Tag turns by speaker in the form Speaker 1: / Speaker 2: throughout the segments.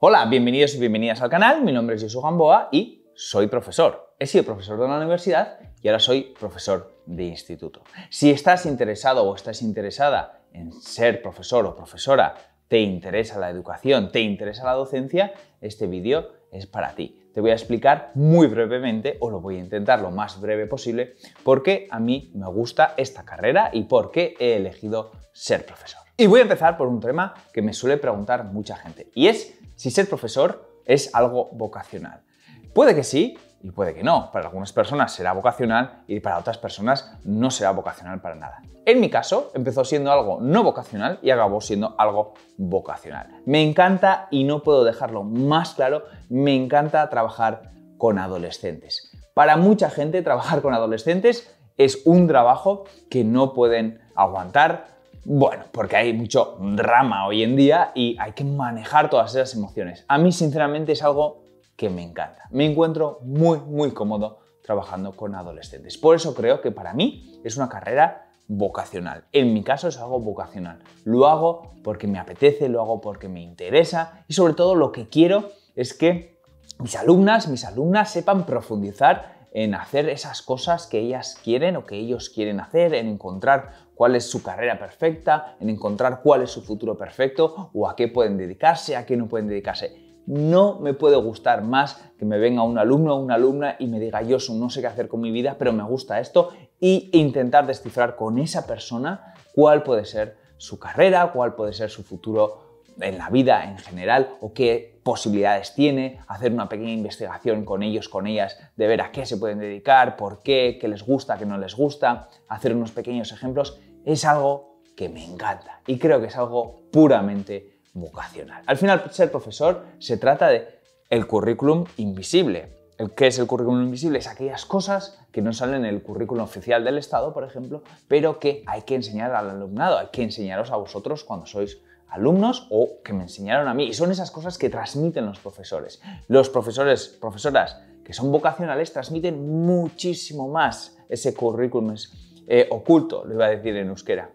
Speaker 1: Hola, bienvenidos y bienvenidas al canal. Mi nombre es Josu Gamboa y soy profesor. He sido profesor de la universidad y ahora soy profesor de instituto. Si estás interesado o estás interesada en ser profesor o profesora, te interesa la educación, te interesa la docencia, este vídeo es para ti. Te voy a explicar muy brevemente, o lo voy a intentar lo más breve posible, por qué a mí me gusta esta carrera y por qué he elegido ser profesor. Y voy a empezar por un tema que me suele preguntar mucha gente, y es si ser profesor es algo vocacional. Puede que sí y puede que no. Para algunas personas será vocacional y para otras personas no será vocacional para nada. En mi caso, empezó siendo algo no vocacional y acabó siendo algo vocacional. Me encanta, y no puedo dejarlo más claro, me encanta trabajar con adolescentes. Para mucha gente, trabajar con adolescentes es un trabajo que no pueden aguantar. Bueno, porque hay mucho drama hoy en día y hay que manejar todas esas emociones. A mí, sinceramente, es algo que me encanta. Me encuentro muy cómodo trabajando con adolescentes. Por eso creo que para mí es una carrera vocacional. En mi caso es algo vocacional. Lo hago porque me apetece, lo hago porque me interesa y sobre todo lo que quiero es que mis alumnas sepan profundizar en hacer esas cosas que ellas quieren o que ellos quieren hacer, en encontrar cuál es su carrera perfecta, en encontrar cuál es su futuro perfecto o a qué pueden dedicarse, a qué no pueden dedicarse. No me puede gustar más que me venga un alumno o una alumna y me diga: Josu, no sé qué hacer con mi vida, pero me gusta esto, y intentar descifrar con esa persona cuál puede ser su carrera, cuál puede ser su futuro en la vida en general o qué posibilidades tiene, hacer una pequeña investigación con ellos, con ellas, de ver a qué se pueden dedicar, por qué les gusta, qué no les gusta, hacer unos pequeños ejemplos. Es algo que me encanta y creo que es algo puramente vocacional. Al final, ser profesor se trata de el currículum invisible. ¿Qué es el currículum invisible? Es aquellas cosas que no salen en el currículum oficial del Estado, por ejemplo, pero que hay que enseñar al alumnado, hay que enseñaros a vosotros cuando sois alumnos o que me enseñaron a mí. Y son esas cosas que transmiten los profesores. Los profesores, profesoras que son vocacionales transmiten muchísimo más ese currículum oculto, lo iba a decir en euskera.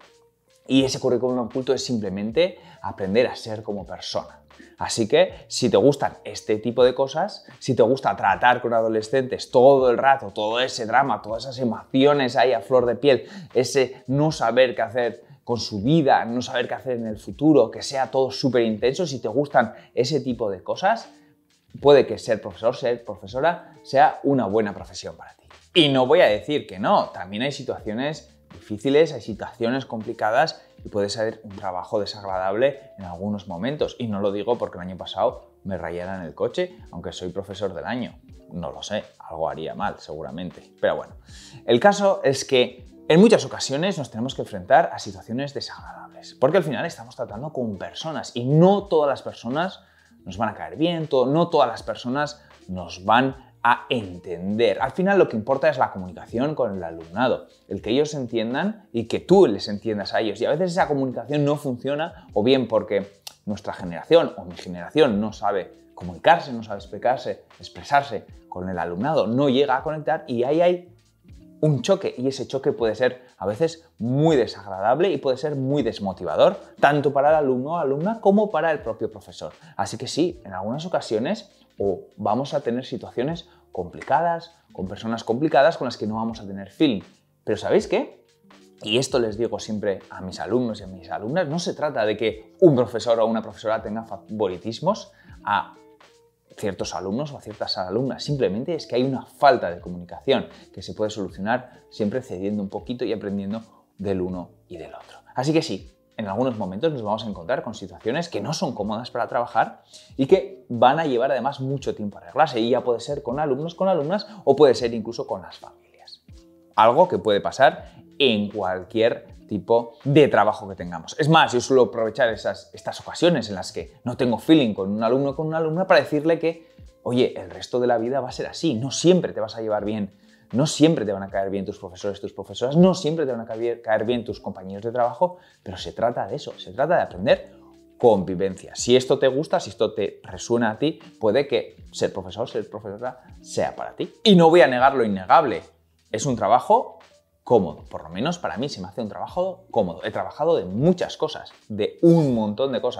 Speaker 1: Y ese currículum oculto es simplemente aprender a ser como persona. Así que si te gustan este tipo de cosas, si te gusta tratar con adolescentes todo el rato, todo ese drama, todas esas emociones ahí a flor de piel, ese no saber qué hacer con su vida, no saber qué hacer en el futuro, que sea todo súper intenso, si te gustan ese tipo de cosas, puede que ser profesor, ser profesora sea una buena profesión para ti. Y no voy a decir que no, también hay situaciones difíciles, hay situaciones complicadas y puede ser un trabajo desagradable en algunos momentos. Y no lo digo porque el año pasado me rayaran el coche, aunque soy profesor del año. No lo sé, algo haría mal seguramente. Pero bueno, el caso es que en muchas ocasiones nos tenemos que enfrentar a situaciones desagradables, porque al final estamos tratando con personas y no todas las personas nos van a caer bien, no todas las personas nos van a entender. Al final lo que importa es la comunicación con el alumnado, el que ellos entiendan y que tú les entiendas a ellos. Y a veces esa comunicación no funciona, o bien porque nuestra generación o mi generación no sabe comunicarse, no sabe expresarse con el alumnado, no llega a conectar y ahí hay un choque, y ese choque puede ser a veces muy desagradable y puede ser muy desmotivador, tanto para el alumno o alumna como para el propio profesor. Así que sí, en algunas ocasiones vamos a tener situaciones complicadas, con personas complicadas con las que no vamos a tener feeling. Pero ¿sabéis qué? Y esto les digo siempre a mis alumnos y a mis alumnas, no se trata de que un profesor o una profesora tenga favoritismos a ciertos alumnos o a ciertas alumnas, simplemente es que hay una falta de comunicación que se puede solucionar siempre cediendo un poquito y aprendiendo del uno y del otro. Así que sí, en algunos momentos nos vamos a encontrar con situaciones que no son cómodas para trabajar y que van a llevar además mucho tiempo a arreglarse, y ya puede ser con alumnos, con alumnas o puede ser incluso con las familias. Algo que puede pasar en cualquier tipo de trabajo que tengamos. Es más, yo suelo aprovechar estas ocasiones en las que no tengo feeling con un alumno o con una alumna para decirle que, oye, el resto de la vida va a ser así, no siempre te vas a llevar bien, no siempre te van a caer bien tus profesores, tus profesoras, no siempre te van a caer bien tus compañeros de trabajo, pero se trata de eso, se trata de aprender convivencia. Si esto te gusta, si esto te resuena a ti, puede que ser profesor, ser profesora sea para ti. Y no voy a negar lo innegable, es un trabajo cómodo, por lo menos para mí se me hace un trabajo cómodo. He trabajado de muchas cosas, de un montón de cosas.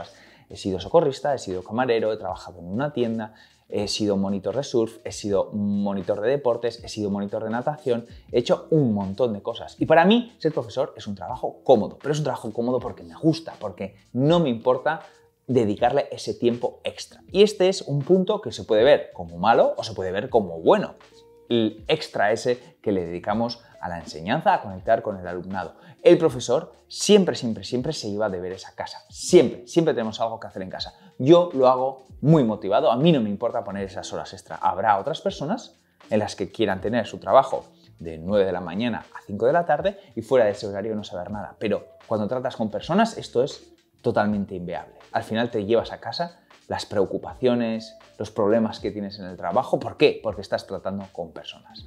Speaker 1: he sido socorrista, he sido camarero, he trabajado en una tienda, he sido monitor de surf, he sido monitor de deportes, he sido monitor de natación, he hecho un montón de cosas. Y para mí ser profesor es un trabajo cómodo, pero es un trabajo cómodo porque me gusta, porque no me importa dedicarle ese tiempo extra. Y este es un punto que se puede ver como malo o se puede ver como bueno. El extra ese que le dedicamos a la enseñanza, a conectar con el alumnado. El profesor siempre se lleva deberes a casa. Siempre tenemos algo que hacer en casa. Yo lo hago muy motivado, a mí no me importa poner esas horas extra. Habrá otras personas en las que quieran tener su trabajo de 9 de la mañana a 5 de la tarde y fuera de ese horario no saber nada. Pero cuando tratas con personas esto es totalmente inviable. Al final te llevas a casa las preocupaciones, los problemas que tienes en el trabajo. ¿Por qué? Porque estás tratando con personas.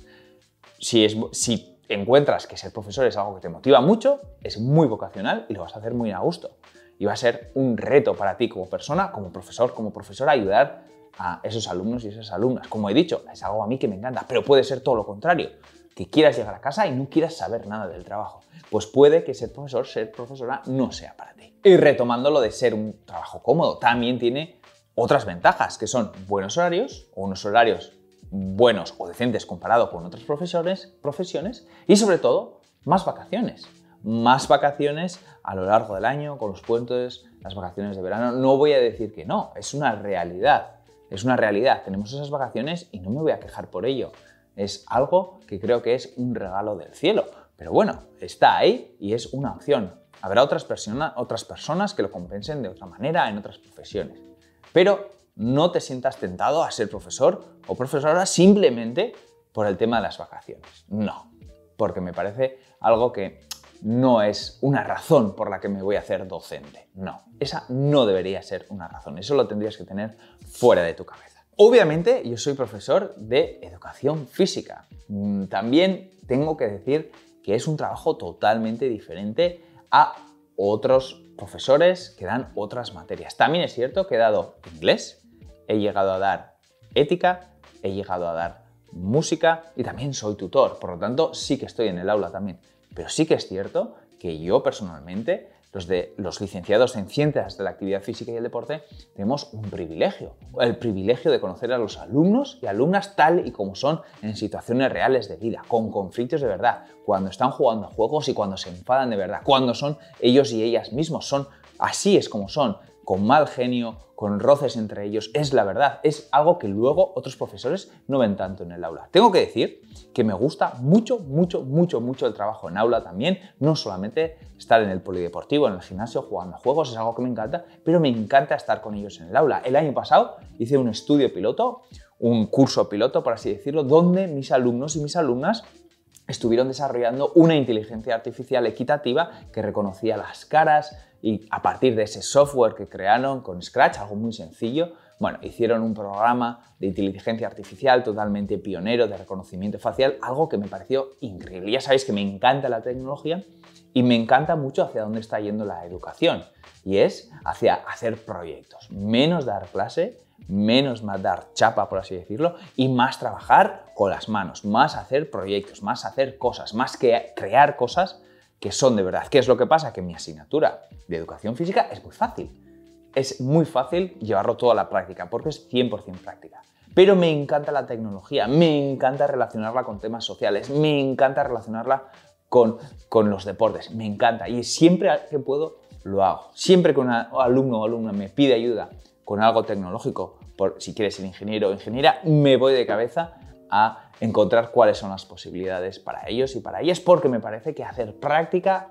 Speaker 1: Si encuentras que ser profesor es algo que te motiva mucho, es muy vocacional y lo vas a hacer muy a gusto. Y va a ser un reto para ti como persona, como profesor, como profesora, ayudar a esos alumnos y esas alumnas. Como he dicho, es algo a mí que me encanta, pero puede ser todo lo contrario. Que quieras llegar a casa y no quieras saber nada del trabajo. Pues puede que ser profesor, ser profesora no sea para ti. Y retomando lo de ser un trabajo cómodo, también tiene otras ventajas, que son buenos horarios, o unos horarios buenos o decentes comparado con otras profesiones y sobre todo más vacaciones. Más vacaciones a lo largo del año, con los puentes, las vacaciones de verano. No voy a decir que no, es una realidad. Es una realidad. Tenemos esas vacaciones y no me voy a quejar por ello. Es algo que creo que es un regalo del cielo. Pero bueno, está ahí y es una opción. Habrá otras personas que lo compensen de otra manera en otras profesiones. Pero no te sientas tentado a ser profesor o profesora simplemente por el tema de las vacaciones. No, porque me parece algo que no es una razón por la que me voy a hacer docente. No, esa no debería ser una razón. Eso lo tendrías que tener fuera de tu cabeza. Obviamente, yo soy profesor de educación física. También tengo que decir que es un trabajo totalmente diferente a otros profesores que dan otras materias. También es cierto que he dado inglés, he llegado a dar ética, he llegado a dar música y también soy tutor. Por lo tanto, sí que estoy en el aula también. Pero sí que es cierto que yo personalmente, los licenciados en Ciencias de la Actividad Física y el Deporte, tenemos un privilegio. El privilegio de conocer a los alumnos y alumnas tal y como son en situaciones reales de vida, con conflictos de verdad, cuando están jugando a juegos y cuando se enfadan de verdad, cuando son ellos y ellas mismos, así es como son, con mal genio, con roces entre ellos, es la verdad, es algo que luego otros profesores no ven tanto en el aula. Tengo que decir que me gusta mucho el trabajo en aula también, no solamente estar en el polideportivo, en el gimnasio, jugando a juegos, es algo que me encanta, pero me encanta estar con ellos en el aula. El año pasado hice un estudio piloto, un curso piloto, por así decirlo, donde mis alumnos y mis alumnas estuvieron desarrollando una inteligencia artificial equitativa que reconocía las caras y a partir de ese software que crearon con Scratch, algo muy sencillo, bueno, hicieron un programa de inteligencia artificial totalmente pionero de reconocimiento facial, algo que me pareció increíble. Ya sabéis que me encanta la tecnología y me encanta mucho hacia dónde está yendo la educación y es hacia hacer proyectos, menos dar clase, menos dar chapa, por así decirlo, y más trabajar con las manos, más hacer proyectos, más hacer cosas, más que crear cosas que son de verdad. ¿Qué es lo que pasa? Que mi asignatura de educación física es muy fácil. Es muy fácil llevarlo todo a la práctica porque es 100% práctica. Pero me encanta la tecnología, me encanta relacionarla con temas sociales, me encanta relacionarla con los deportes, me encanta. Y siempre que puedo lo hago. Siempre que un alumno o alumna me pide ayuda con algo tecnológico, si quieres ser ingeniero o ingeniera, me voy de cabeza a encontrar cuáles son las posibilidades para ellos y para ellas, porque me parece que hacer práctica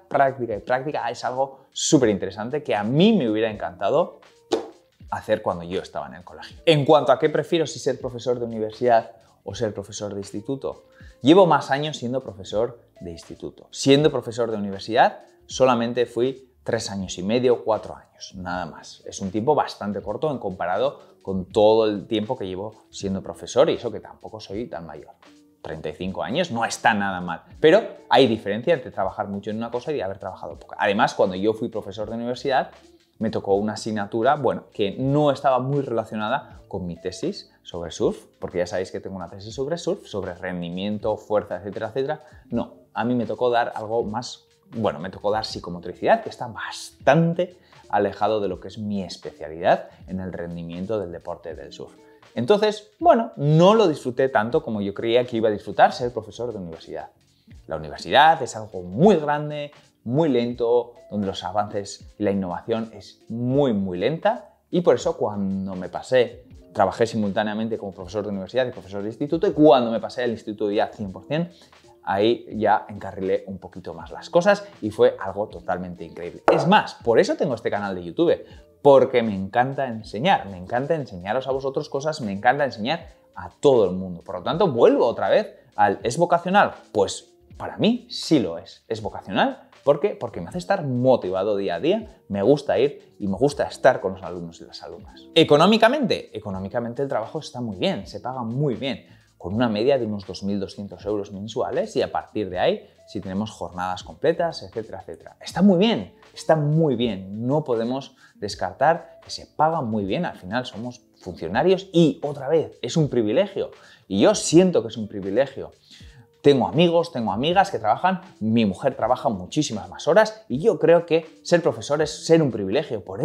Speaker 1: es algo súper interesante que a mí me hubiera encantado hacer cuando yo estaba en el colegio. En cuanto a qué prefiero, si ser profesor de universidad o ser profesor de instituto, llevo más años siendo profesor de instituto. Siendo profesor de universidad solamente fui 3 años y medio, 4 años, nada más. Es un tiempo bastante corto en comparado con todo el tiempo que llevo siendo profesor y eso que tampoco soy tan mayor. 35 años no está nada mal, pero hay diferencia entre trabajar mucho en una cosa y haber trabajado poco. Además, cuando yo fui profesor de universidad, me tocó una asignatura, bueno, que no estaba muy relacionada con mi tesis sobre surf, porque ya sabéis que tengo una tesis sobre surf, sobre rendimiento, fuerza, etcétera, etcétera. No, a mí me tocó dar algo más bueno, me tocó dar psicomotricidad, que está bastante alejado de lo que es mi especialidad en el rendimiento del deporte del surf. Entonces, bueno, no lo disfruté tanto como yo creía que iba a disfrutar ser profesor de universidad. La universidad es algo muy grande, muy lento, donde los avances y la innovación es muy lenta, y por eso cuando me pasé, trabajé simultáneamente como profesor de universidad y profesor de instituto, y cuando me pasé al instituto ya 100%, ahí ya encarrilé un poquito más las cosas y fue algo totalmente increíble. Es más, por eso tengo este canal de YouTube, porque me encanta enseñaros a vosotros cosas, me encanta enseñar a todo el mundo. Por lo tanto, vuelvo otra vez al ¿es vocacional? Pues para mí sí lo es. ¿Es vocacional? ¿Por qué? Porque me hace estar motivado día a día, me gusta ir y me gusta estar con los alumnos y las alumnas. Económicamente el trabajo está muy bien, se paga muy bien, con una media de unos 2.200 euros mensuales, y a partir de ahí, si tenemos jornadas completas, etcétera, etcétera. Está muy bien. No podemos descartar que se paga muy bien. Al final somos funcionarios y, otra vez, es un privilegio. Y yo siento que es un privilegio. Tengo amigos, tengo amigas que trabajan, mi mujer trabaja muchísimas más horas, y yo creo que ser profesor es ser un privilegio. Por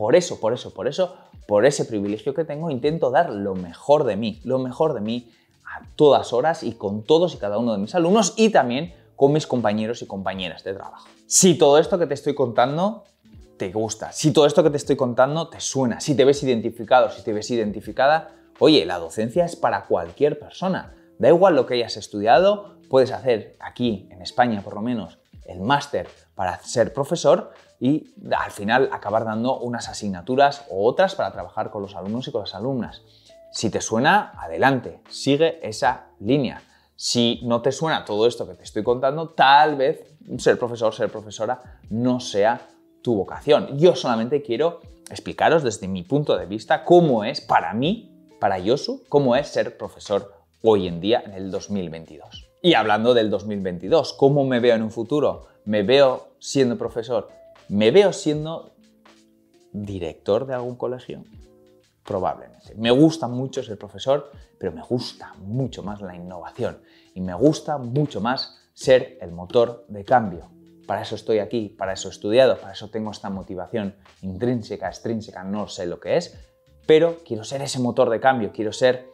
Speaker 1: ese privilegio que tengo, intento dar lo mejor de mí a todas horas y con todos y cada uno de mis alumnos, y también con mis compañeros y compañeras de trabajo. Si todo esto que te estoy contando te gusta, si todo esto que te estoy contando te suena, si te ves identificado, si te ves identificada, oye, la docencia es para cualquier persona. Da igual lo que hayas estudiado, puedes hacer aquí, en España por lo menos, el máster para ser profesor y al final acabar dando unas asignaturas o otras para trabajar con los alumnos y con las alumnas. Si te suena, adelante, sigue esa línea. Si no te suena todo esto que te estoy contando, tal vez ser profesor, ser profesora no sea tu vocación. Yo solamente quiero explicaros desde mi punto de vista cómo es para mí, para Yosu, cómo es ser profesor hoy en día en el 2022. Y hablando del 2022, ¿cómo me veo en un futuro? ¿Me veo siendo profesor? ¿Me veo siendo director de algún colegio? Probablemente. Me gusta mucho ser profesor, pero me gusta mucho más la innovación y me gusta mucho más ser el motor de cambio. Para eso estoy aquí, para eso he estudiado, para eso tengo esta motivación intrínseca, extrínseca, no sé lo que es, pero quiero ser ese motor de cambio, quiero ser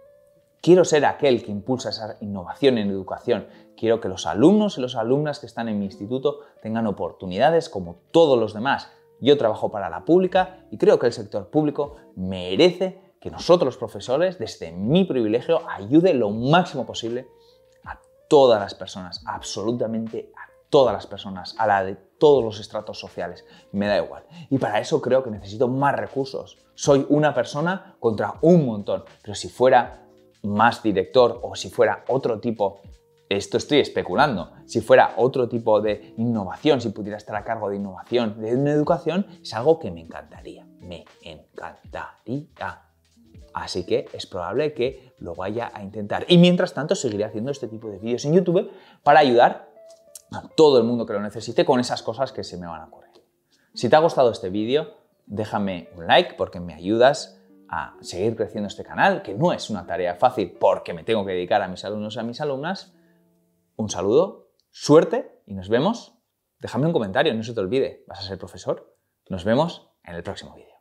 Speaker 1: aquel que impulsa esa innovación en educación. Quiero que los alumnos y las alumnas que están en mi instituto tengan oportunidades como todos los demás. Yo trabajo para la pública y creo que el sector público merece que nosotros los profesores, desde mi privilegio, ayude lo máximo posible a todas las personas, absolutamente a todas las personas, a la de todos los estratos sociales, me da igual. Y para eso creo que necesito más recursos. Soy una persona contra un montón, pero si fuera más director o si fuera otro tipo, esto estoy especulando, si fuera otro tipo de innovación, si pudiera estar a cargo de innovación, de una educación, es algo que me encantaría, Así que es probable que lo vaya a intentar. Y mientras tanto seguiré haciendo este tipo de vídeos en YouTube para ayudar a todo el mundo que lo necesite con esas cosas que se me van a ocurrir. Si te ha gustado este vídeo, déjame un like porque me ayudas a seguir creciendo este canal, que no es una tarea fácil porque me tengo que dedicar a mis alumnos y a mis alumnas. Un saludo, suerte y nos vemos. Déjame un comentario, no se te olvide. ¿Vas a ser profesor? Nos vemos en el próximo vídeo.